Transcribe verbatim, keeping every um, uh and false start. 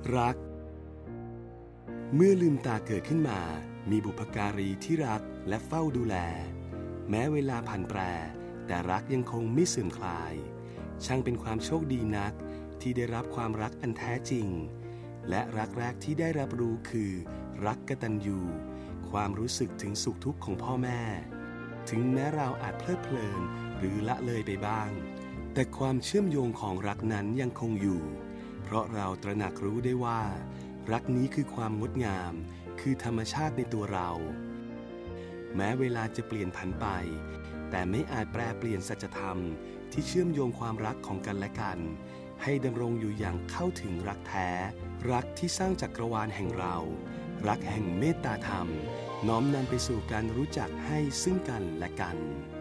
รักเมื่อลืมตาเกิดขึ้นมามีบุพการีที่รักและเฝ้าดูแลแม้เวลาผ่านแปรแต่รักยังคงไม่เสื่อมคลายช่างเป็นความโชคดีนักที่ได้รับความรักอันแท้จริงและรักแรกที่ได้รับรู้คือรักกตัญญูความรู้สึกถึงสุขทุกข์ของพ่อแม่ถึงแม้เราอาจเพลิดเพลินหรือละเลยไปบ้างแต่ความเชื่อมโยงของรักนั้นยังคงอยู่เพราะเราตระหนักรู้ได้ว่ารักนี้คือความงดงามคือธรรมชาติในตัวเราแม้เวลาจะเปลี่ยนผันไปแต่ไม่อาจแปรเปลี่ยนสัจธรรมที่เชื่อมโยงความรักของกันและกันให้ดำรงอยู่อย่างเข้าถึงรักแท้รักที่สร้างจักรวาลแห่งเรารักแห่งเมตตาธรรมน้อมนำไปสู่การรู้จักให้ซึ่งกันและกัน